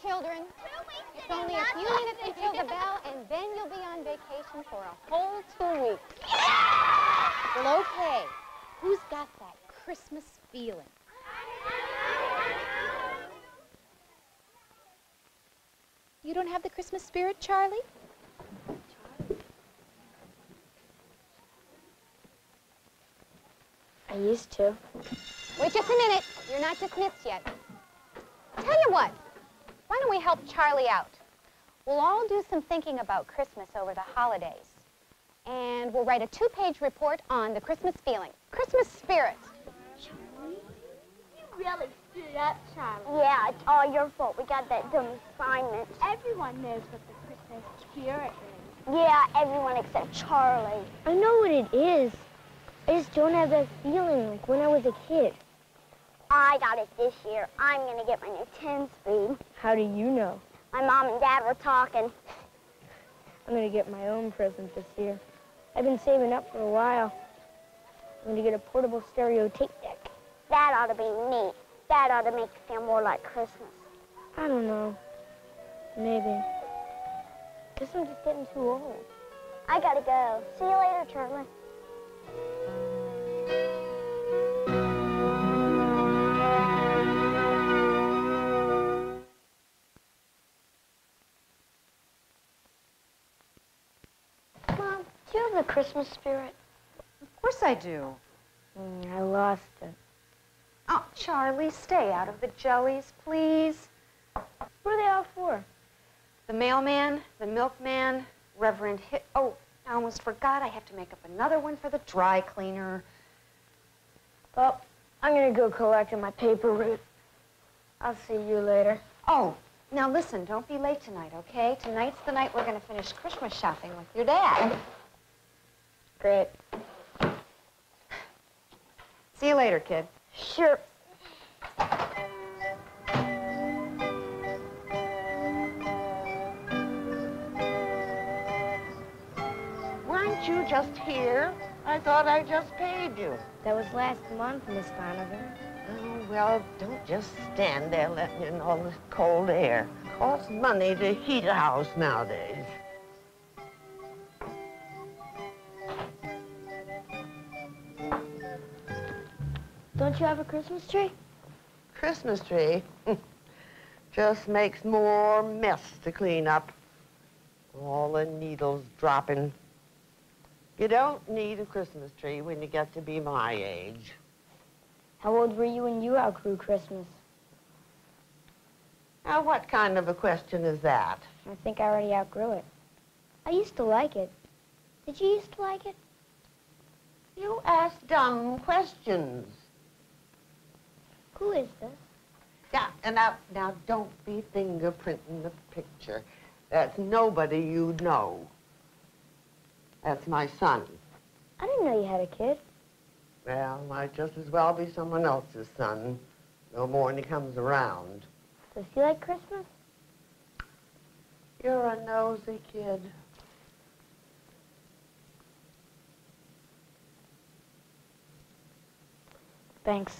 children. It's only a few minutes until the bell, and then you'll be on vacation for a whole 2 weeks. Well, okay. Who's got that Christmas feeling? You don't have the Christmas spirit, Charlie? I used to. Wait just a minute. You're not dismissed yet. Tell you what, why don't we help Charlie out? We'll all do some thinking about Christmas over the holidays. And we'll write a 2-page report on the Christmas feeling, Christmas spirit. Charlie, you really screwed up, Charlie. Yeah, it's all your fault. We got that dumb assignment. Everyone knows what the Christmas spirit is. Yeah, everyone except Charlie. I know what it is. I just don't have that feeling like when I was a kid. I got it this year. I'm going to get my new 10-speed. How do you know? My mom and dad were talking. I'm going to get my own present this year. I've been saving up for a while. I'm going to get a portable stereo tape deck. That ought to be neat. That ought to make it feel more like Christmas. I don't know. Maybe. Guess I'm just getting too old. I got to go. See you later, Charlie. Mom, do you have the Christmas spirit? Of course I do. I lost it. Oh, Charlie, stay out of the jellies, please. What are they all for? The mailman, the milkman, Reverend Oh, I almost forgot. I have to make up another one for the dry cleaner. Well, I'm going to go collect my paper route. I'll see you later. Oh, now listen, don't be late tonight, okay? Tonight's the night we're going to finish Christmas shopping with your dad. Great. See you later, kid. Sure. Weren't you just here? I thought I just paid you. That was last month, Miss Donovan. Oh, well, don't just stand there letting in all this cold air. It costs money to heat a house nowadays. Don't you have a Christmas tree? Christmas tree just makes more mess to clean up. All the needles dropping. You don't need a Christmas tree when you get to be my age. How old were you when you outgrew Christmas? Now, what kind of a question is that? I think I already outgrew it. I used to like it. Did you used to like it? You ask dumb questions. Who is this? Yeah, and now don't be fingerprinting the picture. That's nobody you know. That's my son. I didn't know you had a kid. Well, might just as well be someone else's son. No more than he comes around. Does he like Christmas? You're a nosy kid. Thanks.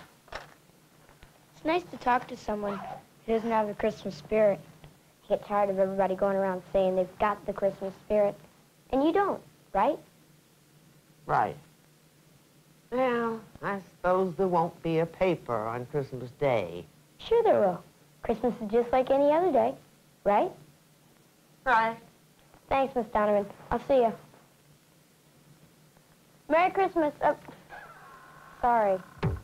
It's nice to talk to someone who doesn't have the Christmas spirit. I get tired of everybody going around saying they've got the Christmas spirit. And you don't, right? Right. Well, I suppose there won't be a paper on Christmas Day. Sure there will. Christmas is just like any other day, right? Right. Thanks, Miss Donovan. I'll see you. Merry Christmas. Sorry.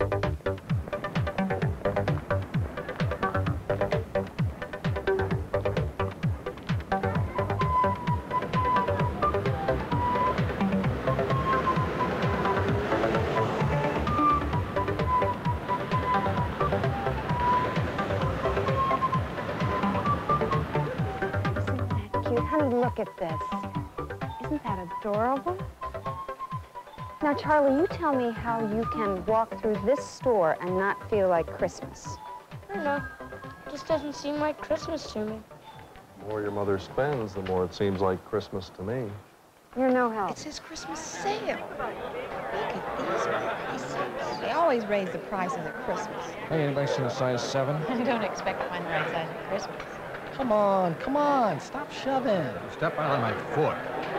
Honey, look at this. Isn't that adorable? Now, Charlie, you tell me how you can walk through this store and not feel like Christmas. I don't know. It just doesn't seem like Christmas to me. The more your mother spends, the more it seems like Christmas to me. You're no help. It's his Christmas sale. Look at these prices. They always raise the prices at Christmas. Hey, anybody seen a size 7? I don't expect to find the right size at Christmas. Come on, stop shoving. Step out of my foot.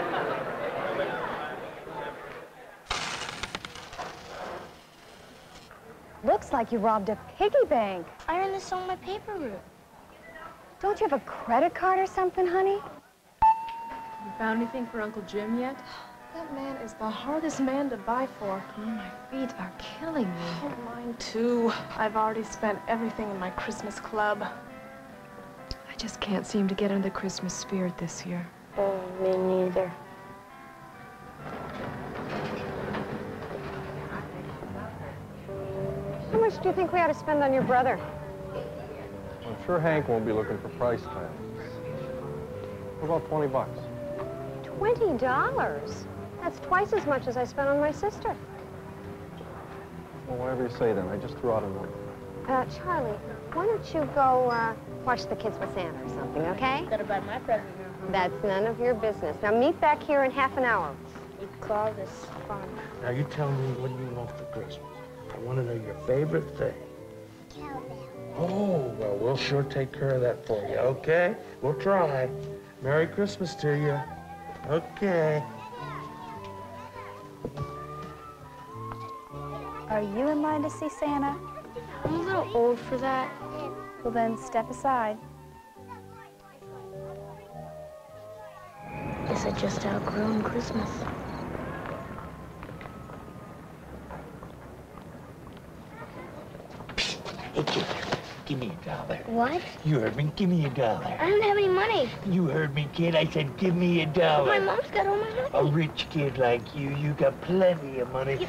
Looks like you robbed a piggy bank. I earned this on my paper route. Don't you have a credit card or something, honey? You found anything for Uncle Jim yet? That man is the hardest man to buy for. My feet are killing me. Oh, mine too. I've already spent everything in my Christmas club. I just can't seem to get into the Christmas spirit this year. Oh, me neither. How much do you think we ought to spend on your brother? I'm sure Hank won't be looking for price tags. What about 20 bucks? $20? That's twice as much as I spent on my sister. Well, whatever you say then. I just threw out a number. Charlie, why don't you go watch the kids with Santa or something, okay? Gotta buy my present now. That's none of your business. Now meet back here in half an hour. You call this fun? Now you tell me what you want for Christmas. I want to know your favorite thing. Cowbell. Oh, well, we'll sure take care of that for you, okay? We'll try. Merry Christmas to you. Okay. Are you in line to see Santa? I'm a little old for that. Well, then step aside. Guess I just outgrown Christmas. Hey, kid, give me $1. What? You heard me. Give me $1. I don't have any money. You heard me, kid. I said give me $1. My mom's got all my A money. rich kid like you got plenty of money.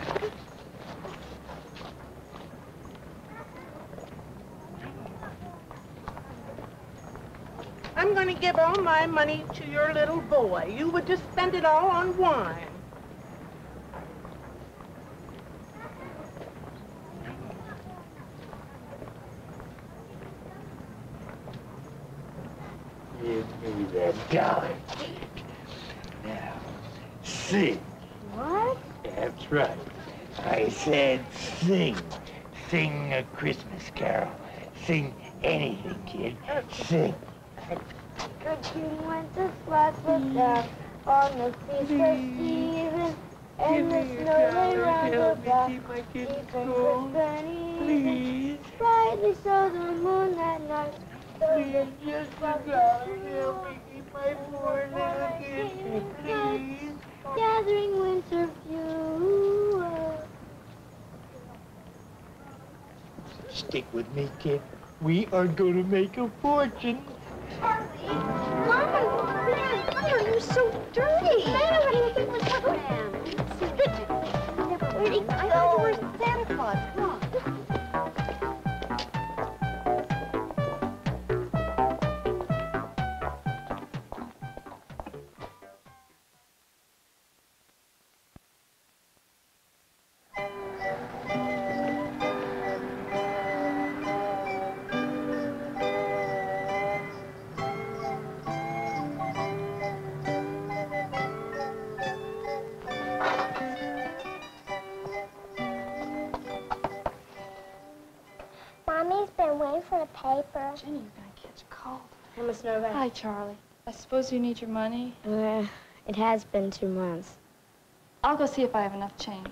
I'm going to give all my money to your little boy. You would just spend it all on wine. Give me that $1, kid. Now, sing. What? That's right. I said sing. Sing a Christmas carol. Sing anything, kid. Sing. Good King went to slide with down on the feast of Stephen, and the snow lay round about. He drank and even, brightly so the moon that night. Please, just help me keep my poor little kid, please. Gathering winter fuel. Stick with me, kid. We are going to make a fortune. Mama, why are you so dirty? What's happening? Where'd he go? I thought you were Santa Claus. Come on. Mommy's been waiting for the paper. Jenny, you're gonna catch a cold. I must know that. Hi, Charlie. I suppose you need your money? It has been 2 months. I'll go see if I have enough change.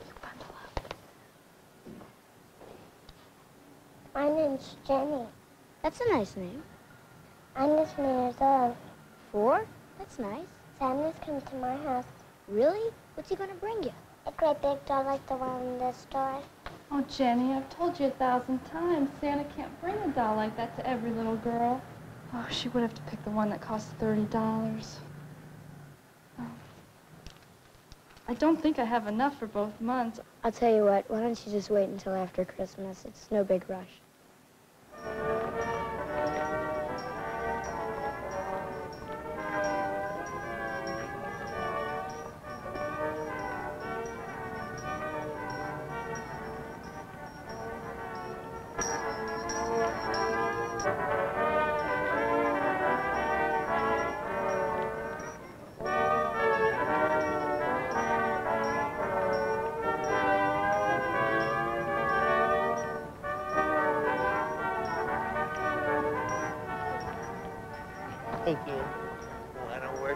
My name's Jenny. That's a nice name. I'm just years old. 4? That's nice. Santa's come to my house. Really? What's he gonna bring you? A great big doll like the one in this store. Oh, Jenny, I've told you 1,000 times, Santa can't bring a doll like that to every little girl. Oh, she would have to pick the one that costs $30. Oh. I don't think I have enough for both months. I'll tell you what, why don't you just wait until after Christmas? It's no big rush.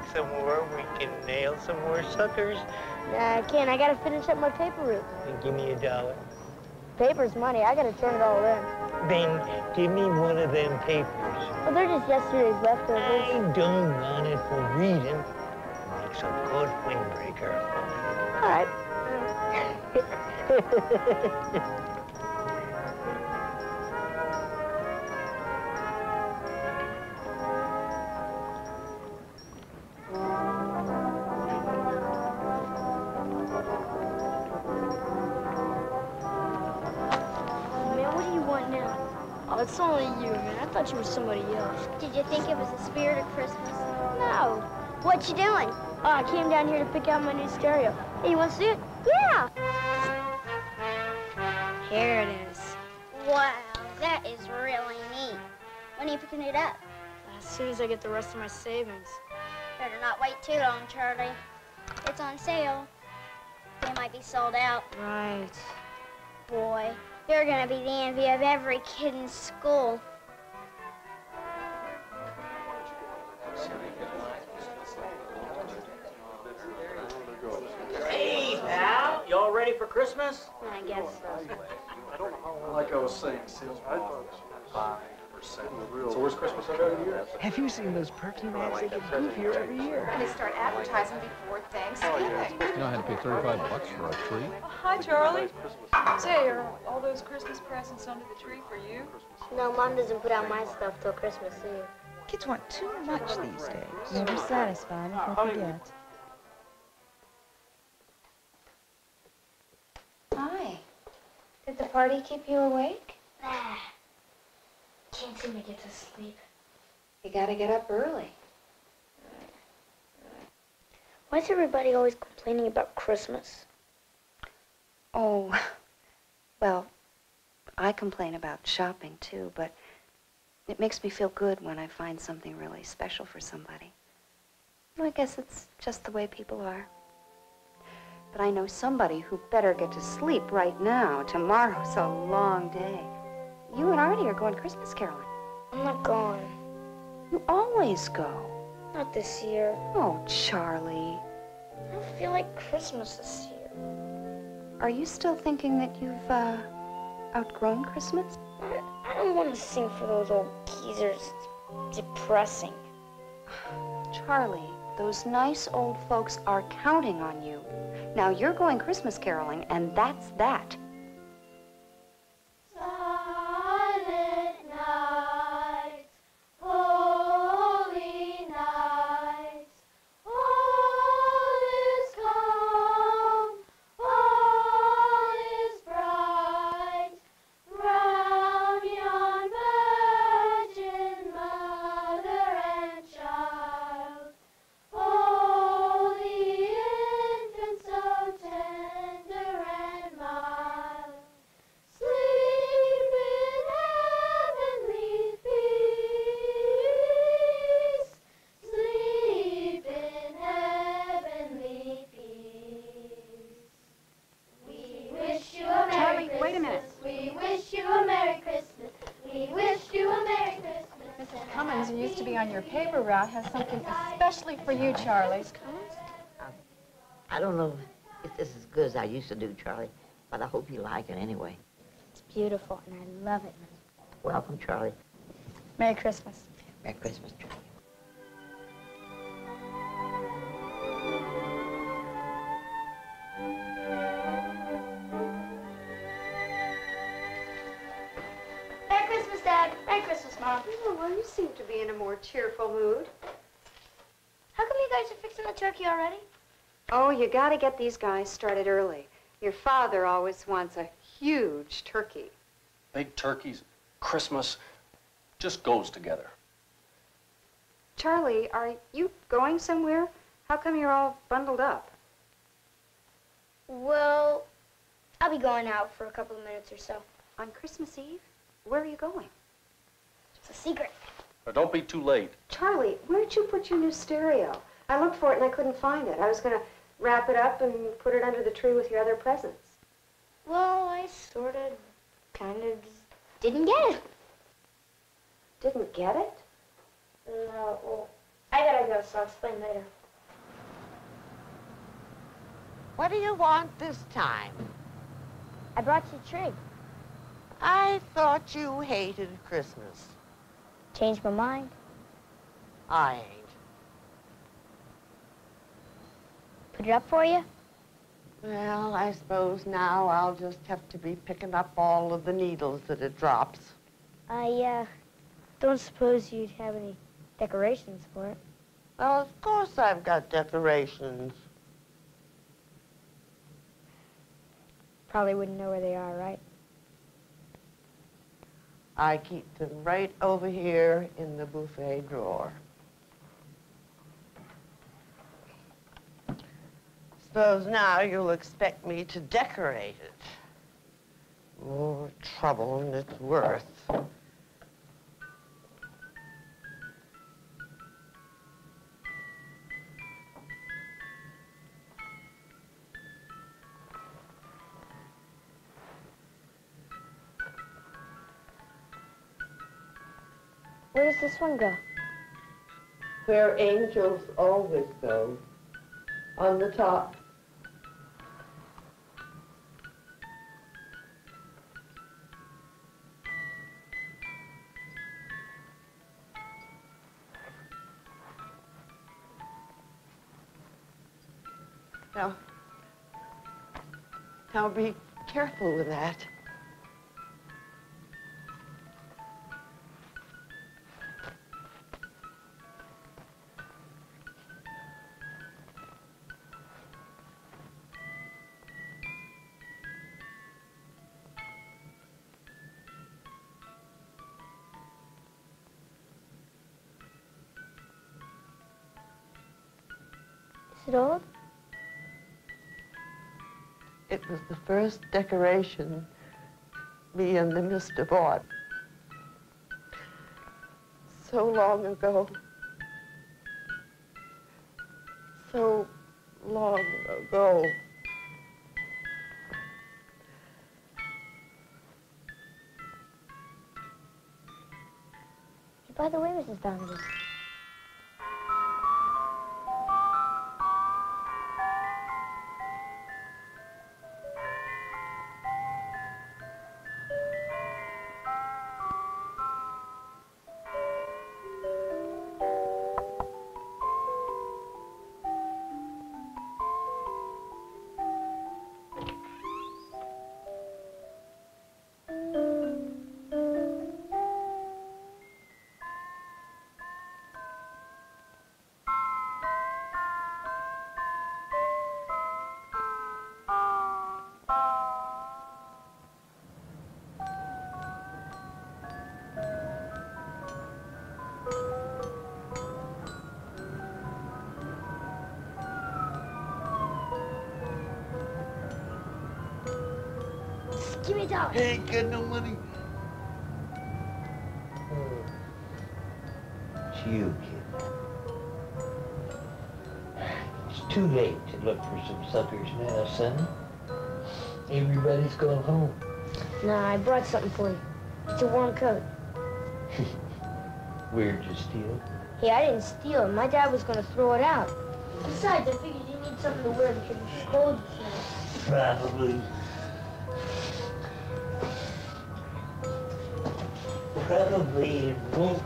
some more, we can nail some more suckers. Nah, I can't. I gotta finish up my paper route. And give me $1. Paper's money. I gotta turn it all in. Then give me one of them papers. Well, they're just yesterday's leftovers. I don't want it for reading. Makes a good windbreaker. All right. It's only you, man. I thought you were somebody else. Did you think it was the spirit of Christmas? No. What you doing? Oh, I came down here to pick out my new stereo. Hey, you want to see it? Yeah. Here it is. Wow, that is really neat. When are you picking it up? As soon as I get the rest of my savings. Better not wait too long, Charlie. It's on sale. They might be sold out. Right. Boy, you're gonna be the envy of every kid in school. Hey, pal, you all ready for Christmas? I guess so. Like I was saying, sales were off 5%. So where's Christmas every year? Have you seen those perky ads? They get goofier every year. They start advertising before Thanksgiving. You know, I had to pay $35 for a tree. Oh, hi, Charlie. Say, are all those Christmas presents under the tree for you? No, Mom doesn't put out my stuff till Christmas Eve. Kids want too much these days. Never satisfied if they forget. Hi. Did the party keep you awake? Can't seem to get to sleep. You gotta get up early. Why is everybody always complaining about Christmas? Oh, well, I complain about shopping too, but it makes me feel good when I find something really special for somebody. Well, I guess it's just the way people are. But I know somebody who better get to sleep right now. Tomorrow's a long day. You and Artie are going Christmas caroling. I'm not going. You always go. Not this year. Oh, Charlie. I don't feel like Christmas this year. Are you still thinking that you've outgrown Christmas? I don't want to sing for those old geezers. It's depressing. Charlie, those nice old folks are counting on you. Now you're going Christmas caroling, and that's that. Has something especially for you, Charlie. I don't know if this is as good as I used to do, Charlie, but I hope you like it anyway. It's beautiful, and I love it. Welcome, Charlie. Merry Christmas. Merry Christmas, Charlie. Merry Christmas, Dad. Merry Christmas, Mom. Oh, well, you seem to be in a more cheerful mood. How come you guys are fixing the turkey already? Oh, you gotta get these guys started early. Your father always wants a huge turkey. Big turkeys, Christmas, just goes together. Charlie, are you going somewhere? How come you're all bundled up? Well, I'll be going out for a couple of minutes or so. On Christmas Eve? Where are you going? It's a secret. Now, don't be too late. Charlie, where'd you put your new stereo? I looked for it and I couldn't find it. I was gonna wrap it up and put it under the tree with your other presents. Well, I kind of didn't get it. Didn't get it? No, well, I gotta go, so I'll explain later. What do you want this time? I brought you a tree. I thought you hated Christmas. Changed my mind. I ain't. Put it up for you? Well, I suppose now I'll just have to be picking up all of the needles that it drops. I, don't suppose you'd have any decorations for it. Well, of course I've got decorations. Probably wouldn't know where they are, right? I keep them right over here in the buffet drawer. Suppose now you'll expect me to decorate it. More trouble than it's worth. Where does this one go? Where angels always go, on the top. Now be careful with that. Is it old? It was the first decoration me and the mister bought. So long ago. So long ago. By the way, Mrs. Donovan, give me a dollar. Ain't got no money. It's you, kid. It's too late to look for some suckers now, son. Everybody's gone home. Nah, I brought something for you. It's a warm coat. Where'd you steal? Hey, I didn't steal it. My dad was gonna throw it out. Besides, I figured you need something to wear because it's cold this night. Probably. Probably it won't.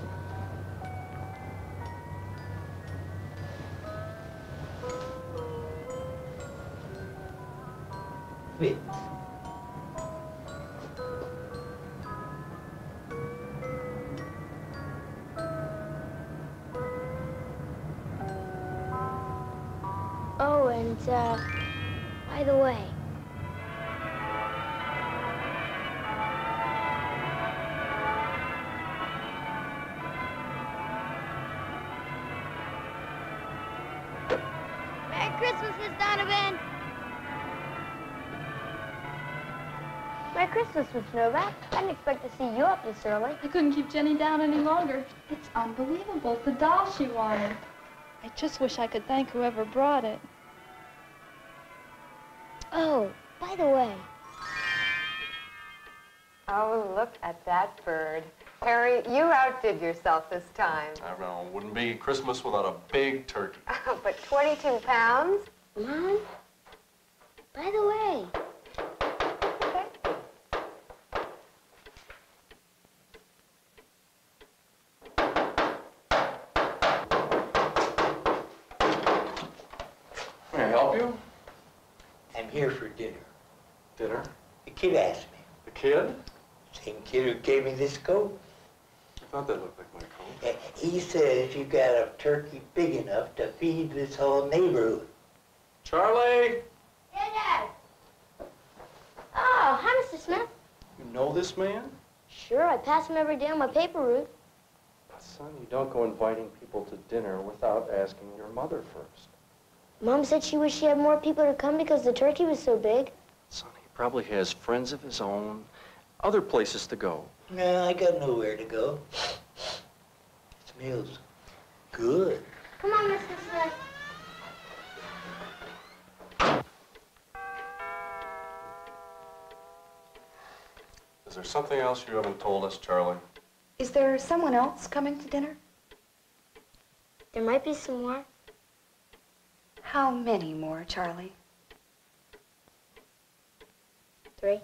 Fit. Oh, and, by the way, Merry Christmas, Miss Donovan. Merry Christmas, Miss Novak. I didn't expect to see you up this early. I couldn't keep Jenny down any longer. It's unbelievable. It's the doll she wanted. I just wish I could thank whoever brought it. Oh, by the way. Oh, look at that bird. Harry, you outdid yourself this time. I don't know, wouldn't be Christmas without a big turkey. But 22 pounds? Mom, By the way. May I help you? I'm here for dinner. Dinner? The kid asked me. The kid? Same kid who gave me this coat. I thought that looked like my coat. He says you got a turkey big enough to feed this whole neighborhood. Charlie! Dinner! Oh, hi, Mr. Smith. You know this man? Sure, I pass him every day on my paper route. Son, you don't go inviting people to dinner without asking your mother first. Mom said she wished she had more people to come because the turkey was so big. Son, he probably has friends of his own, other places to go. No, I got nowhere to go. Smells good. Come on, Mr. Smith. Is there something else you haven't told us, Charlie? Is there someone else coming to dinner? There might be some more. How many more, Charlie? 3.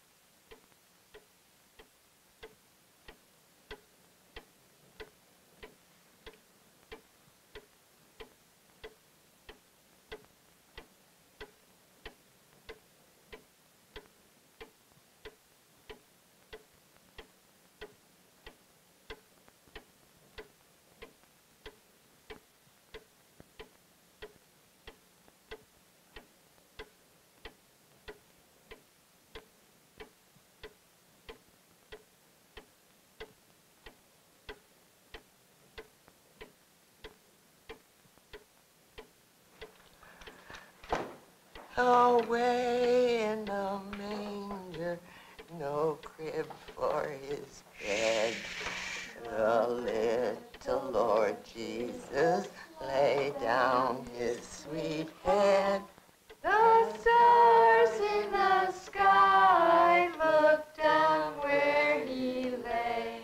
Away in the manger, no crib for his bed. The little Lord Jesus lay down his sweet head. The stars in the sky looked down where he lay.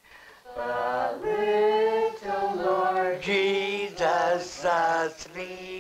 The little Lord Jesus asleep.